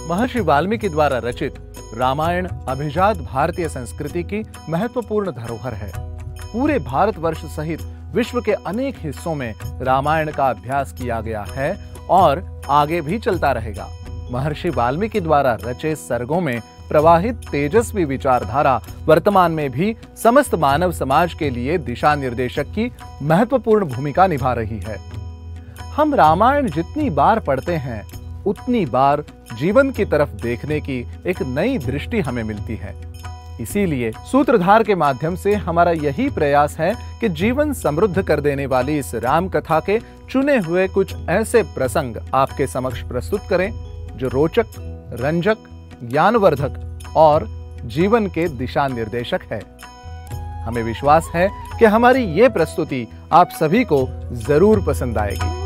महर्षि वाल्मीकि द्वारा रचित रामायण अभिजात भारतीय संस्कृति की महत्वपूर्ण धरोहर है। पूरे भारतवर्ष सहित विश्व के अनेक हिस्सों में रामायण का अभ्यास किया गया है और आगे भी चलता रहेगा। महर्षि वाल्मीकि द्वारा रचे सर्गों में प्रवाहित तेजस्वी विचारधारा वर्तमान में भी समस्त मानव समाज के लिए दिशा निर्देशक की महत्वपूर्ण भूमिका निभा रही है। हम रामायण जितनी बार पढ़ते हैं उतनी बार जीवन की तरफ देखने की एक नई दृष्टि हमें मिलती है। इसीलिए सूत्रधार के माध्यम से हमारा यही प्रयास है कि जीवन समृद्ध कर देने वाली इस राम कथा के चुने हुए कुछ ऐसे प्रसंग आपके समक्ष प्रस्तुत करें जो रोचक, रंजक, ज्ञानवर्धक और जीवन के दिशा निर्देशक है। हमें विश्वास है कि हमारी ये प्रस्तुति आप सभी को जरूर पसंद आएगी।